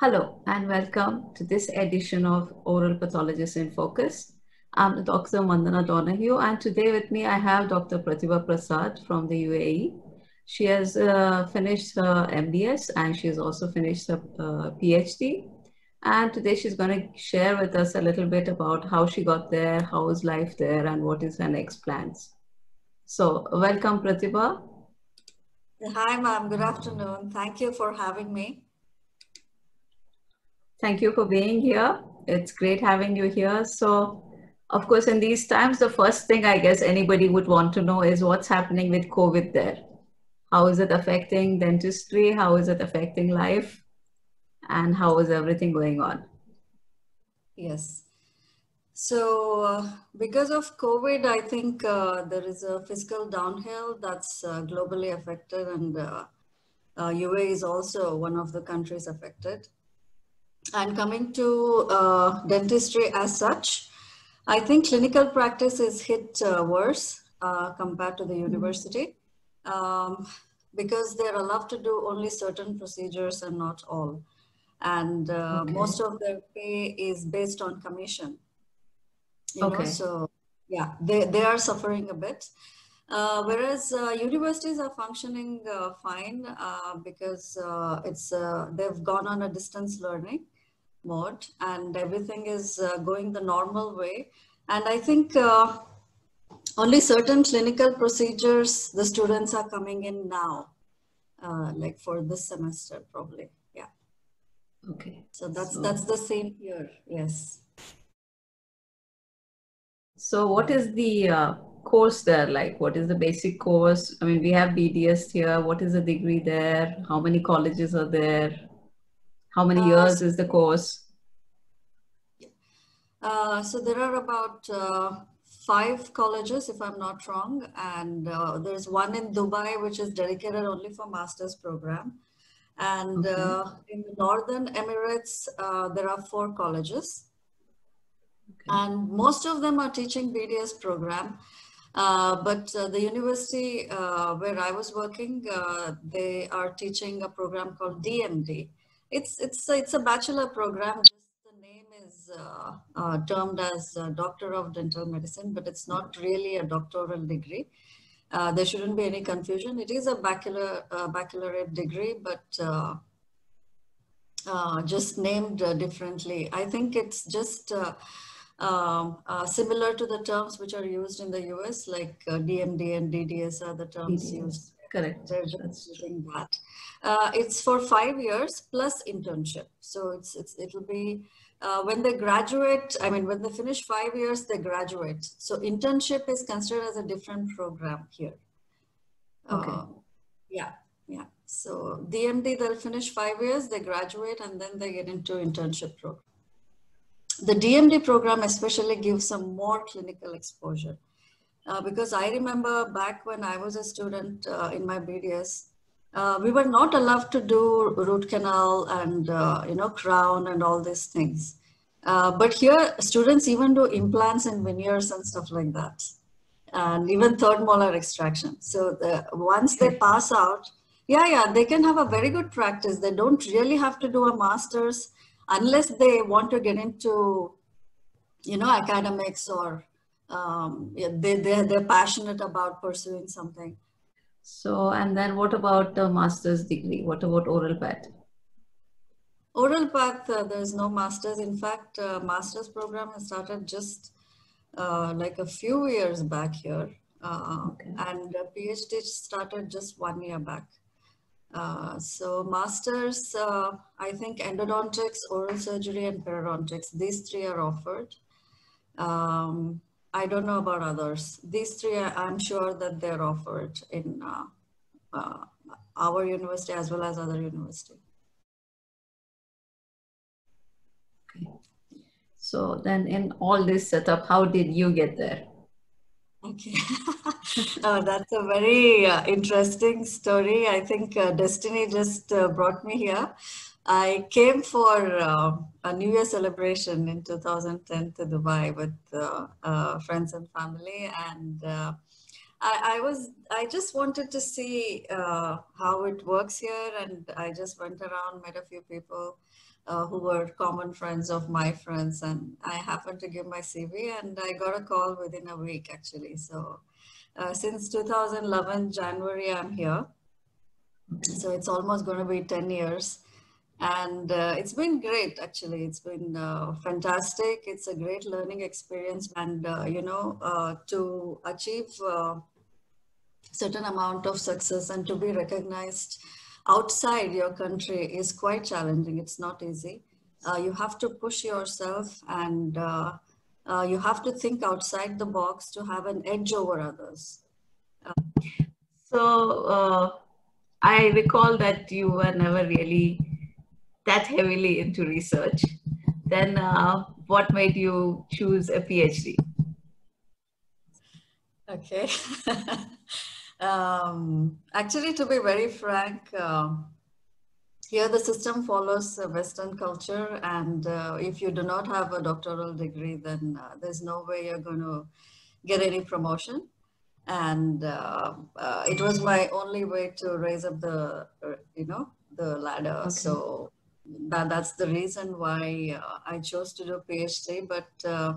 Hello and welcome to this edition of Oral Pathologist in Focus. I'm Dr. Mandana Donahue, and today with me I have Dr. Pratibha Prasad from the UAE. She has finished her MDS and she's also finished her PhD. And today she's going to share with us a little bit about how she got there, how is life there, and what is her next plans. So, welcome, Pratibha. Hi, ma'am. Good afternoon. Thank you for having me. Thank you for being here. It's great having you here. So, of course, in these times, the first thing I guess anybody would want to know is what's happening with COVID there. How is it affecting dentistry? How is it affecting life? And how is everything going on? Yes. So, because of COVID, I think there is a fiscal downhill that's globally affected, and UA is also one of the countries affected. And coming to dentistry as such, I think clinical practice is hit worse compared to the university because they're allowed to do only certain procedures and not all. And most of their pay is based on commission, so yeah, they are suffering a bit. Whereas universities are functioning fine because they've gone on a distance learning mode and everything is going the normal way. And I think only certain clinical procedures the students are coming in now, like for this semester probably. Yeah. Okay. So that's the same here. Yes. So, what is the course there like? What is the basic course? I mean, we have BDS here. What is the degree there? How many colleges are there? How many years is the course? So there are about 5 colleges, if I'm not wrong, and there's one in Dubai, which is dedicated only for master's program. And in the Northern Emirates, there are 4 colleges. And most of them are teaching BDS program. But the university where I was working, they are teaching a program called DMD. It's a bachelor program. Just the name is termed as Doctor of Dental Medicine, but it's not really a doctoral degree. There shouldn't be any confusion. It is a baccalaureate degree, but just named differently. I think it's just similar to the terms which are used in the US, like DMD and DDS are the terms used. Correct. They're just using that. It's for 5 years plus internship. So it'll be when they graduate. I mean, when they finish 5 years, they graduate. So internship is considered as a different program here. Yeah. So DMD, they'll finish 5 years, they graduate, and then they get into internship program. The DMD program especially gives some more clinical exposure because I remember back when I was a student in my BDS, we were not allowed to do root canal and crown and all these things. But here, students even do implants and veneers and stuff like that, and even third molar extraction. So once they pass out, they can have a very good practice. They don't really have to do a master's unless they want to get into, academics or they're passionate about pursuing something. So, and then what about the master's degree? What about oral path? Oral path, there's no master's. In fact, master's program has started just like a few years back here. And PhD started just 1 year back. So masters, I think endodontics, oral surgery, and periodontics, these 3 are offered. I don't know about others. These 3, I'm sure that they're offered in our university as well as other university. Okay. So then in all this setup, how did you get there? Okay. That's a very interesting story. I think destiny just brought me here. I came for a New Year celebration in 2010 to Dubai with friends and family, and I just wanted to see how it works here, and I just went around, met a few people. who were common friends of my friends. And I happened to give my CV and I got a call within a week actually. So since 2011, January, I'm here. So it's almost going to be 10 years. And it's been great, actually. It's been fantastic. It's a great learning experience. And, to achieve certain amount of success and to be recognized outside your country is quite challenging. It's not easy. You have to push yourself and you have to think outside the box to have an edge over others. So I recall that you were never really that heavily into research. Then what made you choose a PhD? Okay. Actually, to be very frank, here the system follows Western culture, and if you do not have a doctoral degree, then there's no way you're going to get any promotion. And it was my only way to raise up the, the ladder. Okay. So that's the reason why I chose to do PhD. But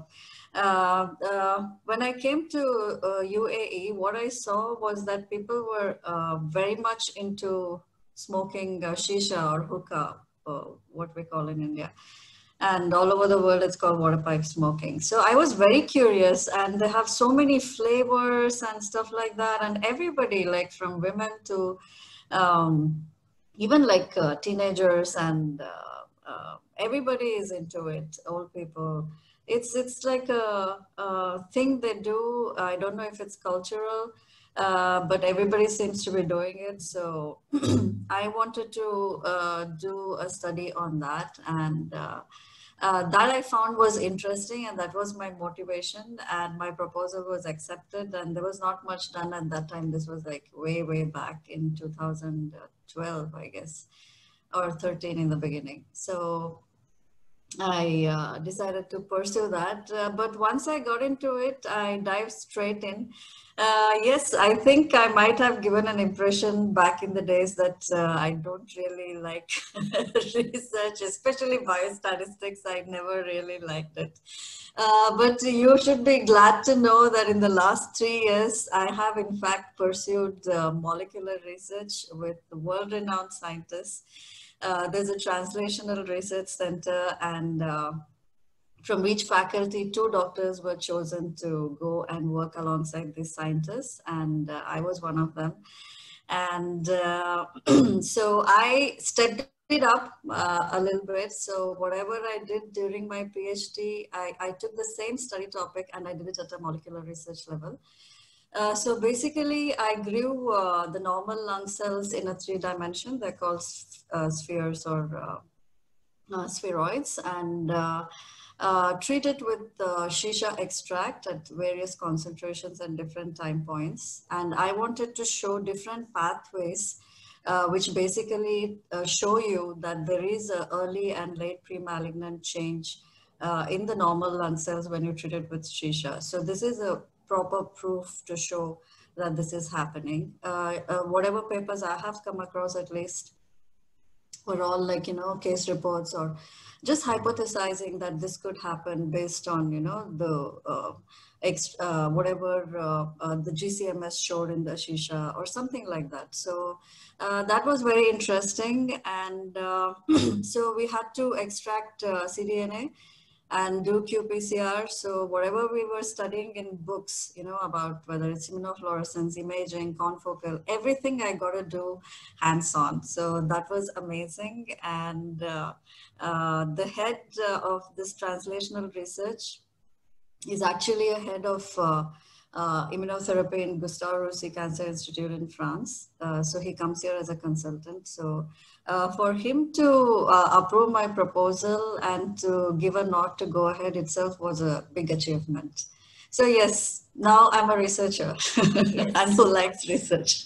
when I came to UAE, what I saw was that people were very much into smoking shisha or hookah, what we call in India. And all over the world, it's called water pipe smoking. So I was very curious, and they have so many flavors and stuff like that. And everybody, like from women to even like teenagers, and everybody is into it, old people. It's like a thing they do. I don't know if it's cultural, but everybody seems to be doing it. So I wanted to do a study on that, and that I found was interesting, and that was my motivation, and my proposal was accepted, and there was not much done at that time. This was like way back in 2012, I guess, or 13 in the beginning. So I decided to pursue that. But once I got into it, I dived straight in. Yes, I think I might have given an impression back in the days that I don't really like research, especially biostatistics. I never really liked it. But you should be glad to know that in the last 3 years, I have in fact pursued molecular research with world-renowned scientists. There's a translational research center, and from each faculty, 2 doctors were chosen to go and work alongside these scientists, and I was one of them. And so I stepped it up a little bit. So whatever I did during my PhD, I took the same study topic and I did it at a molecular research level. So basically, I grew the normal lung cells in a 3 dimension. They're called spheres or spheroids, and treated with shisha extract at various concentrations and different time points. And I wanted to show different pathways which basically show you that there is an early and late pre-malignant change in the normal lung cells when you treat it with shisha. So this is a proper proof to show that this is happening. Whatever papers I have come across, at least, were all like, case reports or just hypothesizing that this could happen based on, the whatever the GCMS showed in the shisha or something like that. So that was very interesting. And so we had to extract cDNA and do qPCR. So whatever we were studying in books, about whether it's immunofluorescence, imaging, confocal, everything I got to do hands-on. So that was amazing. And the head of this translational research is actually a head of immunotherapy in Gustave Roussy Cancer Institute in France. So he comes here as a consultant. So for him to approve my proposal and to give a nod to go ahead itself was a big achievement. So yes, now I'm a researcher. Yes. And who likes research.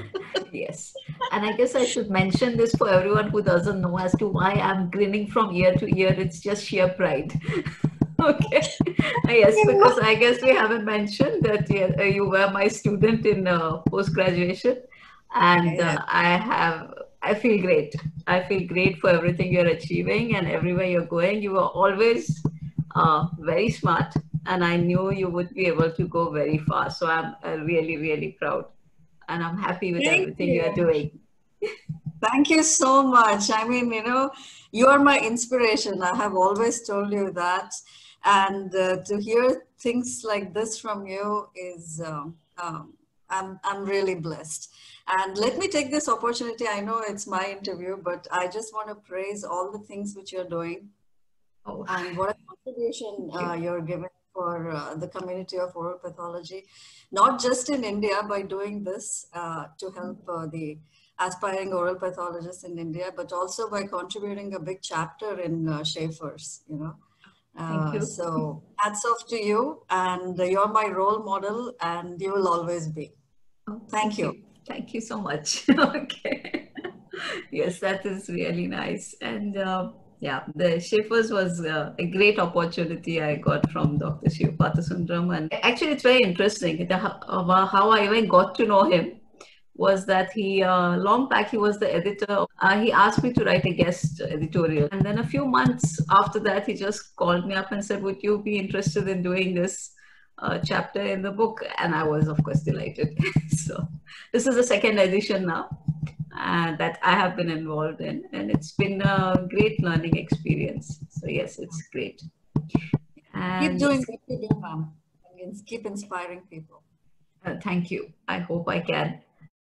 Yes. And I guess I should mention this for everyone who doesn't know as to why I'm grinning from ear to ear. It's just sheer pride. Okay. Yes, because I guess we haven't mentioned that you were my student in post-graduation, and I have I feel great. I feel great for everything you're achieving and everywhere you're going. You were always very smart, and I knew you would be able to go very far. So I'm really, really proud, and I'm happy with Thank everything you're you. doing. Thank you so much. I mean, you know, you are my inspiration. I have always told you that. And to hear things like this from you is, I'm really blessed. And let me take this opportunity. I know it's my interview, but I just want to praise all the things which you're doing Oh, and what a contribution thank you. you're giving for the community of oral pathology, not just in India by doing this to help the aspiring oral pathologists in India, but also by contributing a big chapter in Schaefer's, you know. Thank you. So hats off to you, and you're my role model, and you will always be. Oh, Thank you. Thank you so much. Okay. Yes, that is really nice. And yeah, the Schaefer's was a great opportunity I got from Dr. Shiv Pathasundram. And actually, it's very interesting about how I even got to know him was that he, long back, he was the editor. He asked me to write a guest editorial. And then a few months after that, he just called me up and said, would you be interested in doing this chapter in the book? And I was, of course, delighted. So this is the second edition now that I have been involved in, and it's been a great learning experience. So yes, it's great. Keep And doing what you do, ma'am, and keep inspiring people. thank you. I hope I can.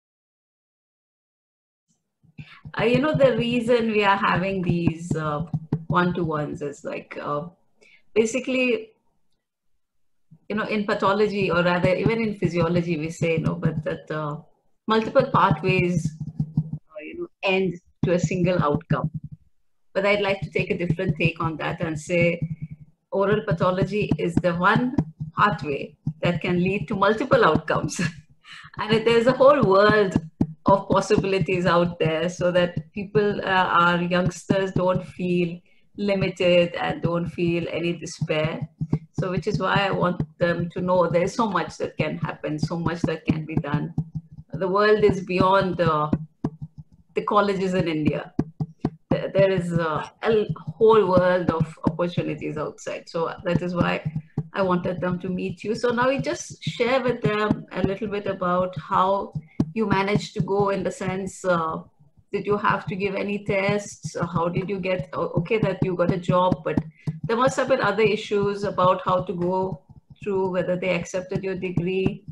You know, the reason we are having these one-to-ones is like basically, you know, in pathology, or rather even in physiology, we say, you know, but that multiple pathways, you know, end to a single outcome. But I'd like to take a different take on that and say oral pathology is the one pathway that can lead to multiple outcomes. And there's a whole world of possibilities out there so that people, our youngsters, don't feel limited and don't feel any despair. So, which is why I want them to know there's so much that can happen, so much that can be done. The world is beyond the colleges in India. There is a whole world of opportunities outside. So that is why I wanted them to meet you. So now we just share with them a little bit about how you managed to go, in the sense, did you have to give any tests? How did you get, okay, that you got a job, but there must have been other issues about how to go through, whether they accepted your degree.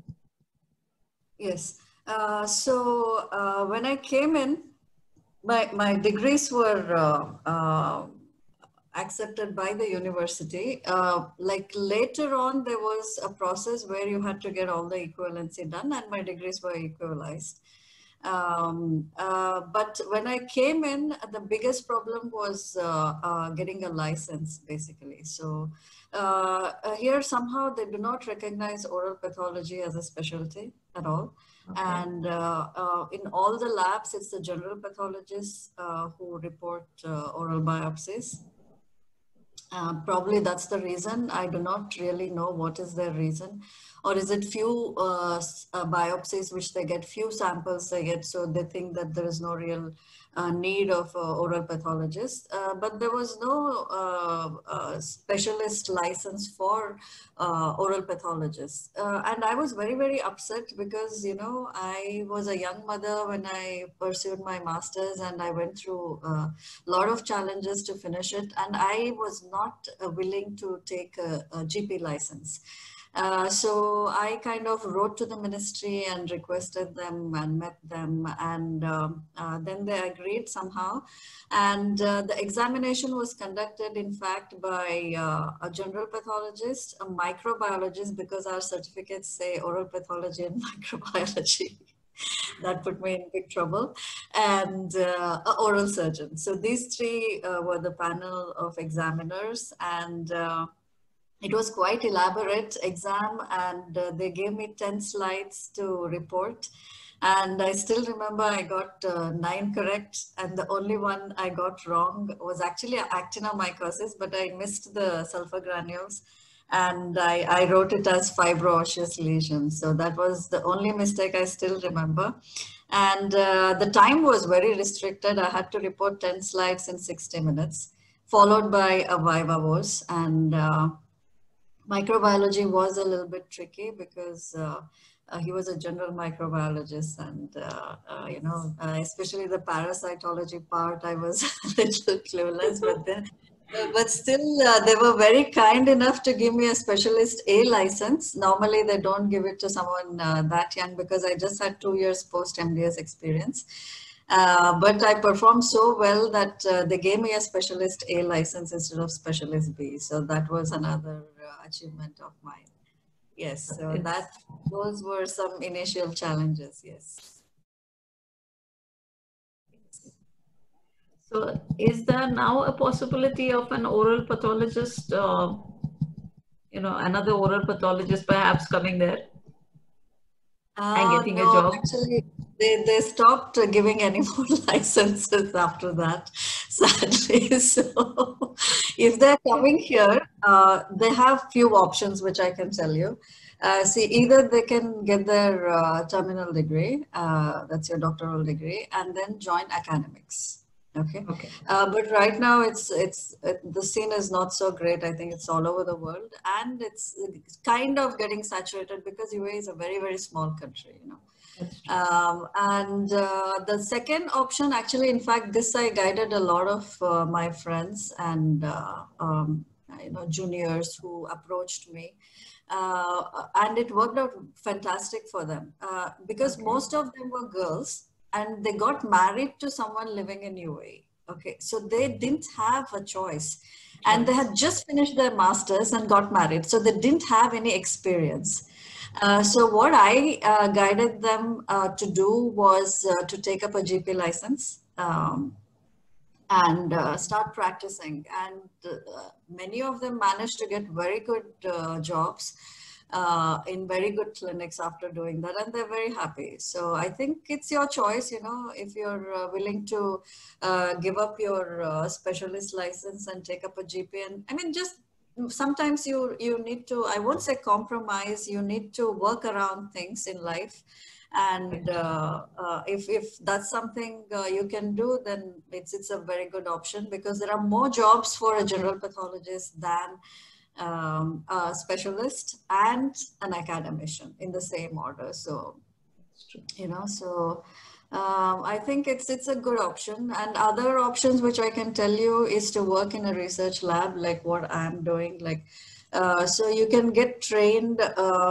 Yes. So when I came in, my degrees were accepted by the university. Like later on, there was a process where you had to get all the equivalency done, and my degrees were equalized. But when I came in, the biggest problem was getting a license, basically. So here somehow they do not recognize oral pathology as a specialty at all. Okay. And in all the labs, it's the general pathologists who report oral biopsies. Probably that's the reason. I do not really know what is their reason. Or is it few biopsies which they get, few samples they get, so they think that there is no real need of oral pathologists. But there was no specialist license for oral pathologists. And I was very, very upset because, you know, I was a young mother when I pursued my master's, and I went through a lot of challenges to finish it. And I was not willing to take a GP license. So I kind of wrote to the ministry and requested them and met them, and then they agreed somehow. And the examination was conducted, in fact, by a general pathologist, a microbiologist, because our certificates say oral pathology and microbiology. That put me in big trouble, and an oral surgeon. So these three were the panel of examiners, and it was quite elaborate exam, and they gave me 10 slides to report. And I still remember I got 9 correct, and the only one I got wrong was actually actinomycosis, but I missed the sulfur granules. and I wrote it as fibro-osseous lesion. So that was the only mistake I still remember. And the time was very restricted. I had to report 10 slides in 60 minutes, followed by a viva voce. And microbiology was a little bit tricky because he was a general microbiologist, and especially the parasitology part, I was a little clueless. But then, but still, they were very kind enough to give me a specialist A license. Normally, they don't give it to someone that young because I just had 2 years post MDS experience. But I performed so well that they gave me a specialist A license instead of specialist B. So that was another achievement of mine. Yes, so those were some initial challenges. Yes. So is there now a possibility of an oral pathologist, another oral pathologist perhaps coming there and getting a No, job? actually, they stopped giving any more licenses after that, sadly. So if they're coming here, they have few options, which I can tell you. See, either they can get their terminal degree, that's your doctoral degree, and then join academics. Okay. Okay. But right now the scene is not so great. I think it's all over the world, and it's kind of getting saturated because UAE is a very, very small country, you know. And the second option, actually, in fact, this I guided a lot of my friends and juniors who approached me. And it worked out fantastic for them because most of them were girls and they got married to someone living in UAE. Okay, so they didn't have a choice, and they had just finished their masters and got married, so they didn't have any experience. So what I guided them to do was to take up a GP license. And start practicing. And many of them managed to get very good jobs in very good clinics after doing that, and they're very happy. So I think it's your choice, you know, if you're willing to give up your specialist license and take up a GP. And I mean, just sometimes you need to, I won't say compromise, you need to work around things in life. And if that's something you can do, then it's a very good option, because there are more jobs for a general pathologist than a specialist and an academician in the same order. So, you know, so I think it's a good option. And other options which I can tell you is to work in a research lab, like what I'm doing. Like, so you can get trained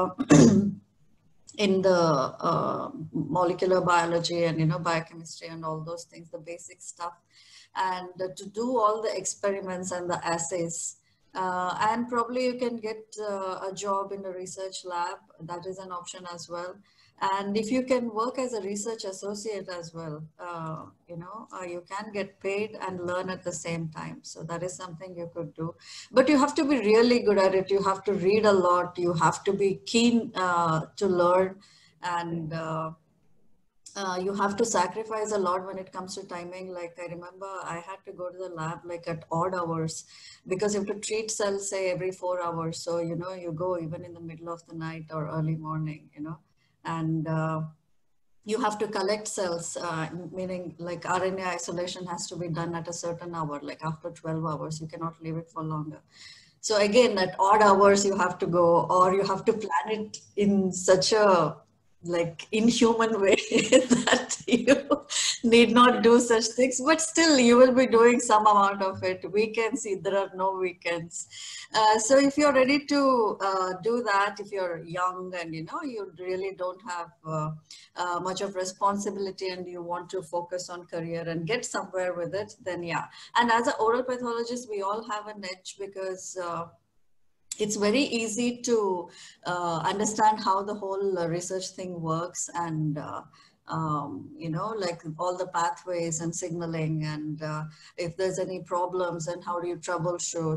in the molecular biology and, you know, biochemistry and all those things, the basic stuff, and to do all the experiments and the assays. And probably you can get a job in a research lab. That is an option as well. And if you can work as a research associate as well, you can get paid and learn at the same time. So that is something you could do. But you have to be really good at it. You have to read a lot. You have to be keen to learn. And you have to sacrifice a lot when it comes to timing. Like, I remember I had to go to the lab like at odd hours, because you have to treat cells, say, every 4 hours. So, you know, you go even in the middle of the night or early morning, you know, and you have to collect cells, meaning like RNA isolation has to be done at a certain hour, like after 12 hours, you cannot leave it for longer. So again, at odd hours, you have to go, or you have to plan it in such a like inhuman way that you need not do such things, but still you will be doing some amount of it. Weekends, there are no weekends. So if you're ready to do that, if you're young and, you know, you really don't have much of responsibility and you want to focus on career and get somewhere with it, then yeah. And as an oral pathologist, we all have an edge, because it's very easy to understand how the whole research thing works, and you know, like all the pathways and signaling, and if there's any problems and how do you troubleshoot.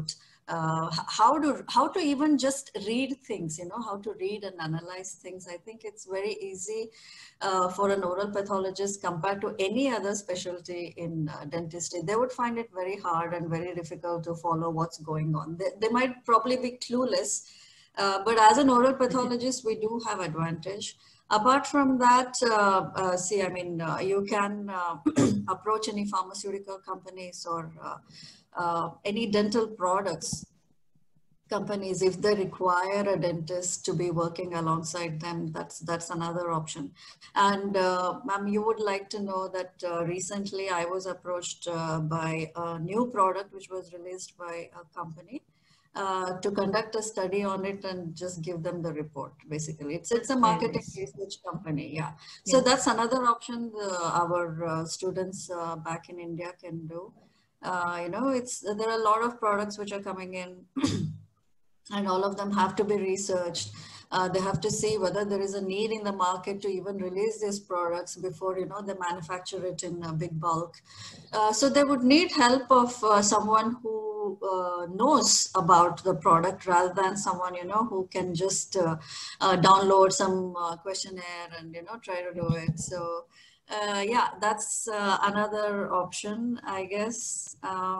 how to even just read things, you know, how to read and analyze things. I think it's very easy for an oral pathologist compared to any other specialty in dentistry. They would find it very hard and very difficult to follow what's going on. They might probably be clueless, but as an oral pathologist, we do have advantage. Apart from that, see, I mean, you can approach any pharmaceutical companies or any dental products companies if they require a dentist to be working alongside them. That's another option. And ma'am, you would like to know that recently I was approached by a new product which was released by a company to conduct a study on it and just give them the report. Basically, it's a marketing research company. Yeah. So that's another option our students back in India can do. You know, there are a lot of products which are coming in. And all of them have to be researched. They have to see whether there is a need in the market to even release these products before, you know, they manufacture it in a big bulk. So they would need help of someone who knows about the product rather than someone, you know, who can just download some questionnaire and, you know, try to do it. So yeah, that's another option, I guess.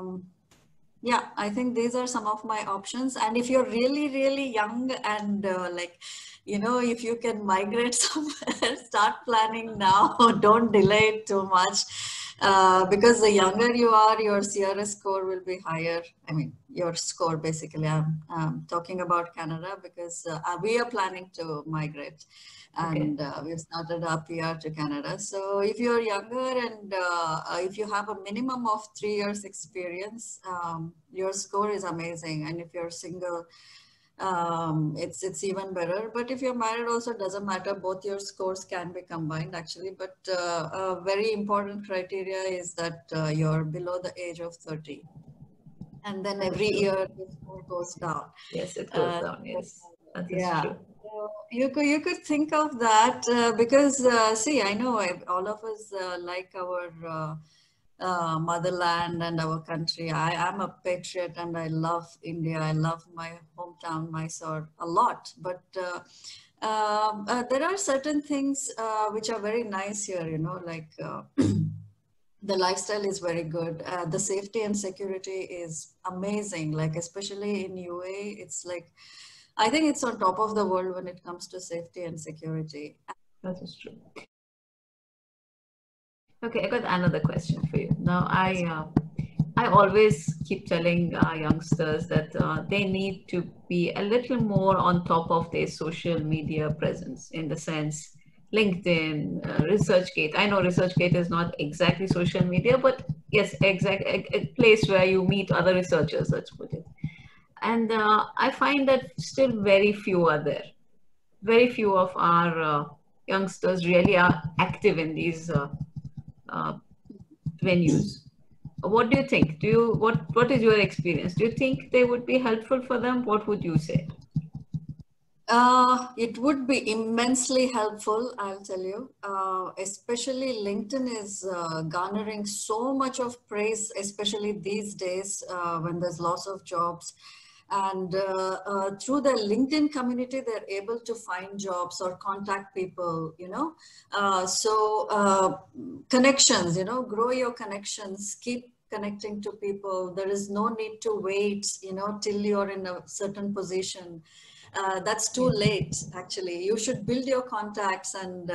Yeah, I think these are some of my options. And if you're really, really young and like, you know, if you can migrate somewhere, start planning now, don't delay it too much. Because the younger you are, your CRS score will be higher. I mean, your score basically, I'm talking about Canada because we are planning to migrate. And we've started our PR to Canada. So if you're younger and if you have a minimum of 3 years experience, your score is amazing. And if you're single, it's even better. But if you're married also, doesn't matter. Both your scores can be combined actually. But a very important criteria is that you're below the age of 30. And then every year the score goes down. Yes, it goes down. Yes, that is true. You could think of that because see, I know all of us like our motherland and our country. I am a patriot and I love India. I love my hometown, Mysore, a lot. But there are certain things which are very nice here, you know, like the lifestyle is very good. The safety and security is amazing. Like especially in UAE, it's like, I think it's on top of the world when it comes to safety and security. That is true. Okay, I got another question for you. Now, I always keep telling youngsters that they need to be a little more on top of their social media presence, in the sense LinkedIn, ResearchGate. I know ResearchGate is not exactly social media, but yes, a place where you meet other researchers, let's put it. And I find that still very few are there. Very few of our youngsters really are active in these venues. What do you think? What is your experience? Do you think they would be helpful for them? What would you say? It would be immensely helpful, I'll tell you. Especially LinkedIn is garnering so much of praise, especially these days when there's lots of jobs. And through the LinkedIn community, they're able to find jobs or contact people, you know. Connections, you know, grow your connections, keep connecting to people. There is no need to wait, you know, till you're in a certain position. That's too late, actually. You should build your contacts and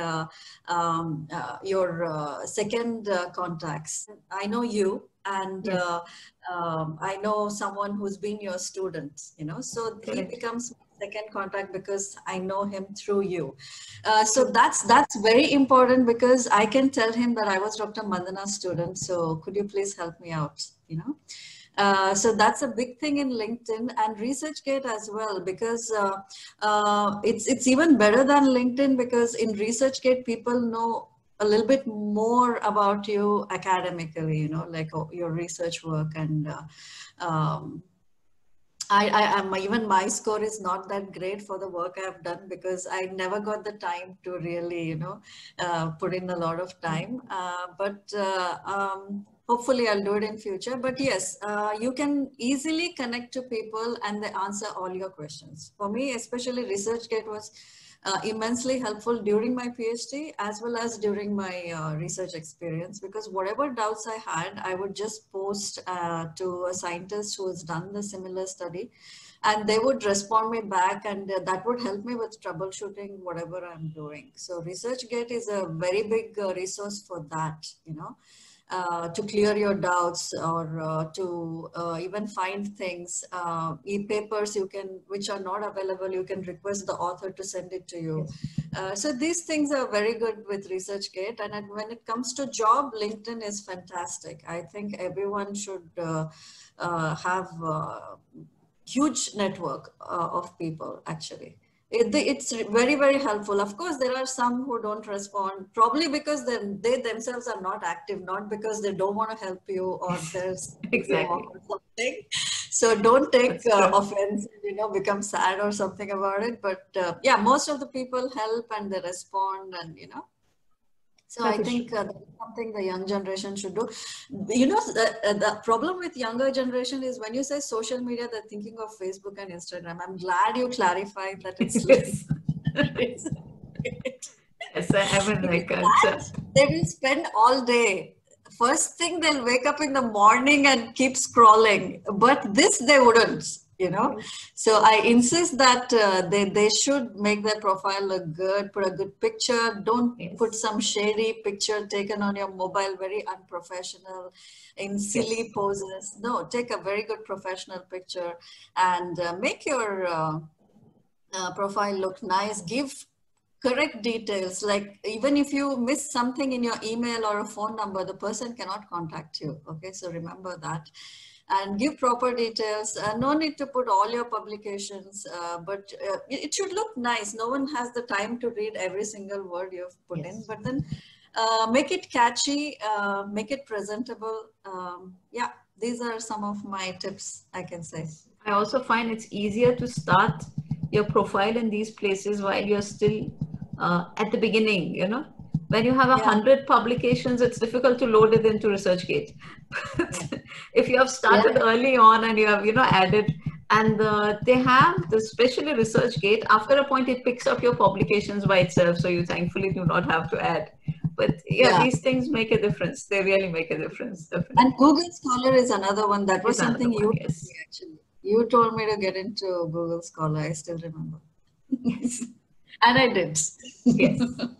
your second contacts. I know you, and I know someone who's been your student, you know, so he becomes second contact because I know him through you. So that's very important because I can tell him that I was Dr. Mandana's student. So could you please help me out, you know? So that's a big thing in LinkedIn and ResearchGate as well, because it's even better than LinkedIn, because in ResearchGate, people know a little bit more about you academically, you know, like your research work. And even my score is not that great for the work I've done because I never got the time to really, you know, put in a lot of time. hopefully I'll do it in future. But yes, you can easily connect to people and they answer all your questions. For me, especially ResearchGate was immensely helpful during my PhD as well as during my research experience, because whatever doubts I had, I would just post to a scientist who has done the similar study, and they would respond me back, and that would help me with troubleshooting whatever I'm doing. So ResearchGate is a very big resource for that, you know. To clear your doubts, or to even find things, e-papers you can, which are not available, you can request the author to send it to you. So these things are very good with ResearchGate. And when it comes to job, LinkedIn is fantastic. I think everyone should have a huge network of people actually. It's very, very helpful. Of course, there are some who don't respond, probably because they themselves are not active, not because they don't want to help you or there's Exactly. or something. So don't take offense, you know, become sad or something about it. But yeah, most of the people help and they respond, and you know. So I think that's something the young generation should do. You know, the problem with younger generation is when you say social media, they're thinking of Facebook and Instagram. I'm glad you clarified that it's Yes. Yes, I mean, like, they will spend all day. First thing, they'll wake up in the morning and keep scrolling, but this they wouldn't, you know. So I insist that they should make their profile look good, put a good picture. Don't put some shady picture taken on your mobile, very unprofessional, in silly poses. No, take a very good professional picture and make your profile look nice. Give correct details. Like even if you miss something in your email or a phone number, the person cannot contact you. Okay, so remember that. And give proper details. No need to put all your publications, but it should look nice. No one has the time to read every single word you've put in, but then make it catchy, make it presentable. Yeah, these are some of my tips I can say. I also find it's easier to start your profile in these places while you're still at the beginning, you know. When you have 100 publications, it's difficult to load it into ResearchGate. But if you have started early on and you have, you know, added, and they have, especially ResearchGate, after a point it picks up your publications by itself, so you thankfully do not have to add. But yeah, these things make a difference. They really make a difference. Definitely. And Google Scholar is another one. That was something you told me, actually. You told me to get into Google Scholar. I still remember. Yes. And I did. Yes.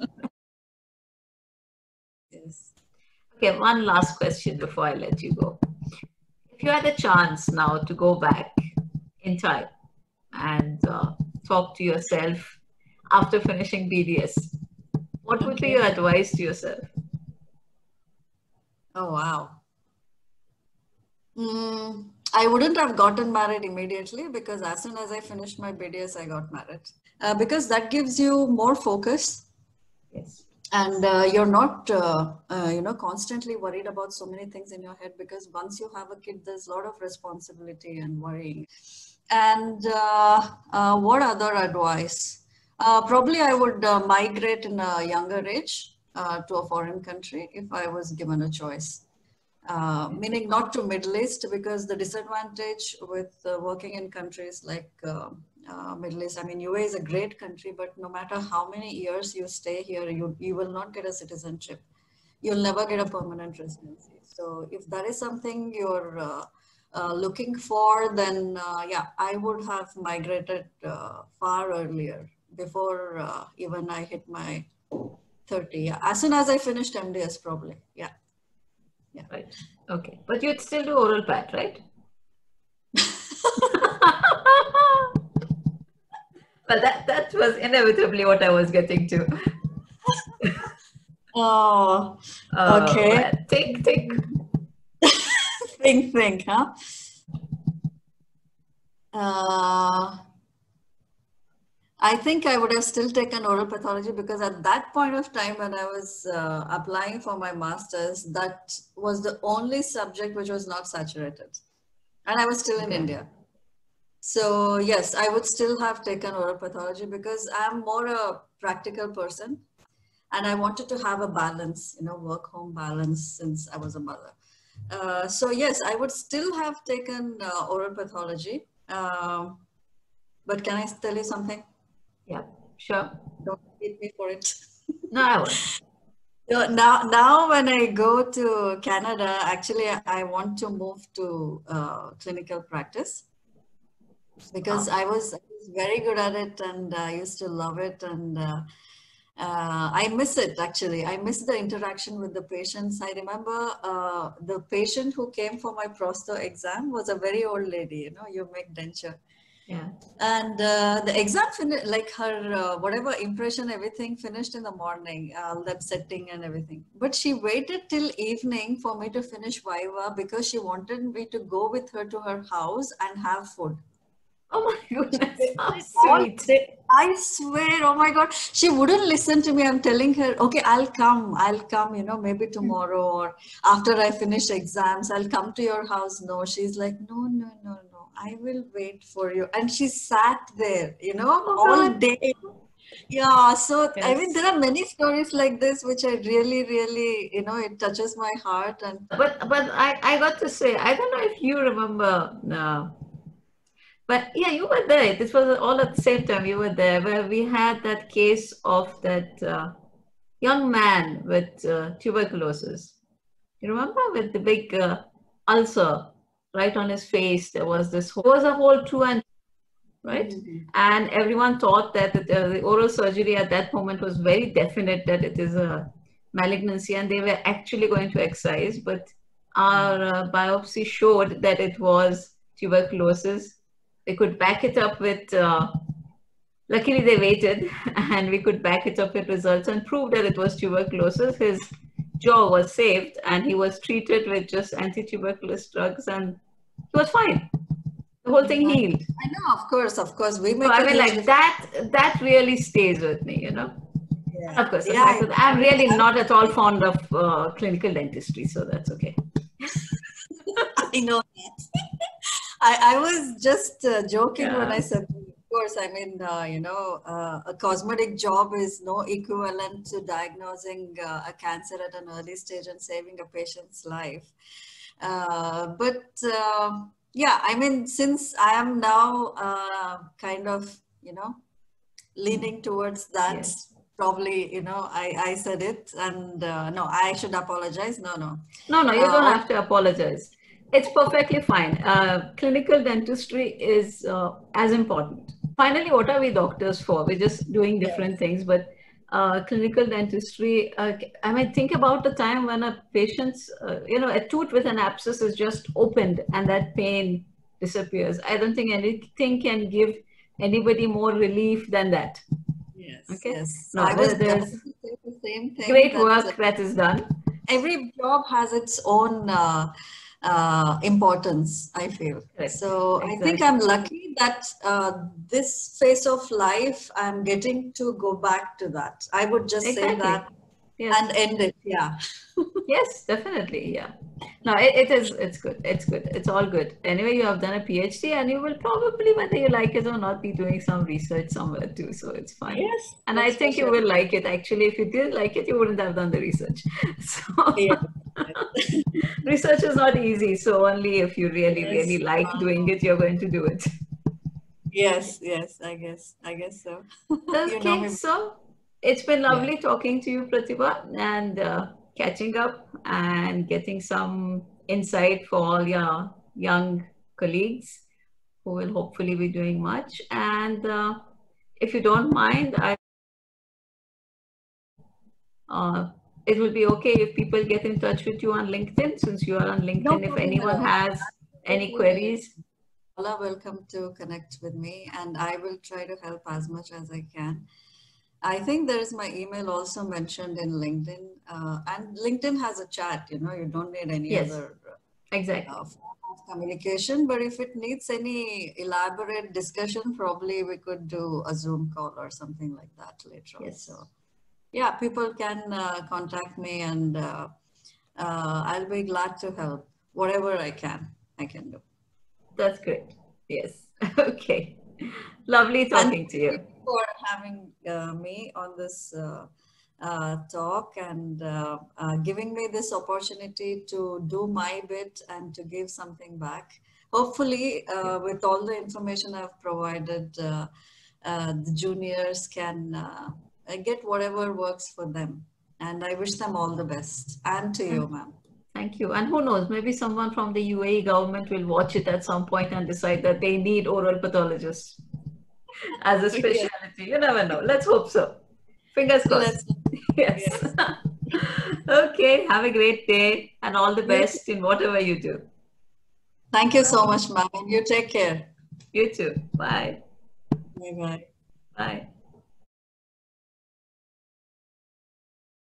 Yes. Okay, one last question before I let you go. If you had a chance now to go back in time and talk to yourself after finishing BDS, what would be your advice to yourself? Oh, wow. I wouldn't have gotten married immediately, because as soon as I finished my BDS, I got married. Because that gives you more focus. Yes. And you're not, you know, constantly worried about so many things in your head, because once you have a kid, there's a lot of responsibility and worrying. And what other advice? Probably I would migrate in a younger age to a foreign country if I was given a choice. Meaning not to Middle East, because the disadvantage with working in countries like Middle East, I mean, UAE is a great country, but no matter how many years you stay here, you will not get a citizenship. You'll never get a permanent residency. So if that is something you're looking for, then yeah, I would have migrated far earlier, before even I hit my 30. Yeah. As soon as I finished MDS, probably. Yeah. Yeah. Right. Okay. But you'd still do oral PAT, right? Well, that was inevitably what I was getting to. Oh, okay. Well, think. think, huh? I think I would have still taken oral pathology, because at that point of time when I was applying for my master's, that was the only subject which was not saturated. And I was still in India. So yes, I would still have taken oral pathology, because I'm more a practical person and I wanted to have a balance, you know, work-home balance, since I was a mother. So yes, I would still have taken oral pathology. But can I tell you something? Yeah, sure. Don't hate me for it. No, I won't. So now when I go to Canada, actually, I want to move to clinical practice because Oh, I was very good at it and I used to love it. And I miss it actually. I miss the interaction with the patients. I remember the patient who came for my prosto exam was a very old lady, you know, you make denture. yeah. And the exam finished, like her, whatever impression, everything finished in the morning, that setting and everything. But she waited till evening for me to finish Viva because she wanted me to go with her to her house and have food. Oh my goodness, how All sweet. day. I swear, oh my God, she wouldn't listen to me. I'm telling her, okay, I'll come, you know, maybe tomorrow or after I finish exams, I'll come to your house. No, she's like, no, I will wait for you. And she sat there, you know, Oh all God. day. Yeah, so I mean, Yes. there are many stories like this which I really, you know, it touches my heart. And But I got to say, I don't know if you remember, but yeah, you were there. This was all at the same time. You were there where we had that case of that young man with tuberculosis. You remember with the big ulcer right on his face? There was a whole two and right, Mhm. and everyone thought that the oral surgery at that moment was very definite that it is a malignancy, and they were actually going to excise. But our biopsy showed that it was tuberculosis. They could back it up with. Luckily, they waited, and we could back it up with results and prove that it was tuberculosis. His jaw was saved, and he was treated with just anti-tuberculous drugs, and he was fine. The whole thing I healed. know, of course, we So make I a mean, huge like difference. that really stays with me, you know. Yeah, And of course, the fact yeah. that I'm I mean, really not at all fond of clinical dentistry, so that's okay. I know that. I was just joking when I Yeah. said, that. Of course, I mean, you know, a cosmetic job is no equivalent to diagnosing a cancer at an early stage and saving a patient's life. But yeah, I mean, since I am now kind of, you know, leaning towards that, Yes. probably, you know, I said it and no, I should apologize. No. No, you don't All have to apologize. It's perfectly fine. Clinical dentistry is as important. Finally, what are we doctors for? We're just doing different things, but clinical dentistry, I mean, think about the time when a patient's, a tooth with an abscess is just opened and that pain disappears. I don't think anything can give anybody more relief than that. Yes, Okay? yes. No, I was about there's to say the same thing great that work that is done. every job has its own importance, I feel. Correct. So I think I'm Exactly. lucky that this phase of life, I'm getting to go back to that. I would just say Exactly. that and Yes. end it. Yeah. Yes, definitely. Yeah. No, it's good. It's good. It's all good. Anyway, you have done a PhD and you will probably, whether you like it or not, be doing some research somewhere too. So it's fine. Yes, And I that's for think you sure. will like it. Actually, if you didn't like it, you wouldn't have done the research. So Yeah. research is not easy. So only if you really Yes. like doing it, you're going to do it. Yes, I guess so. You know Okay, me. so it's been Yeah. lovely talking to you, Pratibha, and catching up and getting some insight for all your young colleagues who will hopefully be doing much. And if you don't mind, uh, it will be okay if people get in touch with you on LinkedIn, since you are on No LinkedIn. If problem at anyone all. has any Absolutely. queries, All are welcome to connect with me, and I will try to help as much as I can. I think there is my email also mentioned in LinkedIn, and LinkedIn has a chat. You know, you don't need any yes, other exactly. form of communication. But if it needs any elaborate discussion, probably we could do a Zoom call or something like that later on. Yes, So yeah, people can contact me, and I'll be glad to help whatever I can. I can do. that's great. Yes, okay. Lovely And talking to thank you you. for having me on this talk and giving me this opportunity to do my bit and to give something back. Hopefully, with all the information I've provided, the juniors can get whatever works for them. And I wish them all the best. And to you, ma'am. Thank you. And who knows, maybe someone from the UAE government will watch it at some point and decide that they need oral pathologists as a specialty. Yeah. You never know. Let's hope so. Fingers crossed. Yes. Okay. Have a great day and all the best in whatever you do. Thank you so much, ma'am. You take care. You too. Bye. Bye-bye. Bye.